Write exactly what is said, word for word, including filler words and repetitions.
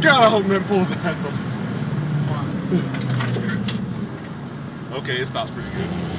God, I hope man pulls out. Okay, it stops pretty good.